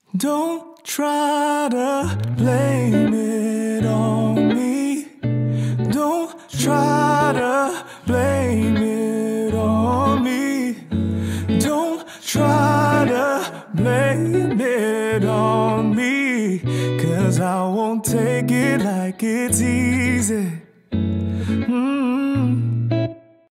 Don't try to blame it on me. Don't try to blame it on me. Don't try to blame it on me. 'Cause I won't take it like it's easy.